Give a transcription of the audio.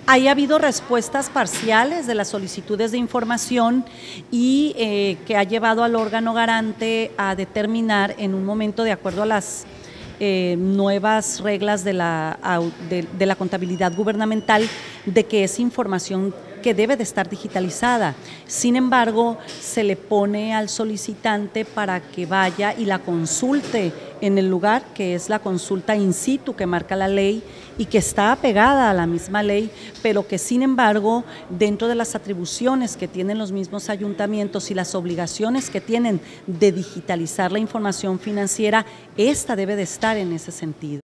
Ahí ha habido respuestas parciales de las solicitudes de información y que ha llevado al órgano garante a determinar en un momento, de acuerdo a las nuevas reglas de la contabilidad gubernamental, de que es información que debe de estar digitalizada. Sin embargo, se le pone al solicitante para que vaya y la consulte en el lugar, que es la consulta in situ que marca la ley y que está apegada a la misma ley, pero que sin embargo, dentro de las atribuciones que tienen los mismos ayuntamientos y las obligaciones que tienen de digitalizar la información financiera, esta debe de estar en ese sentido.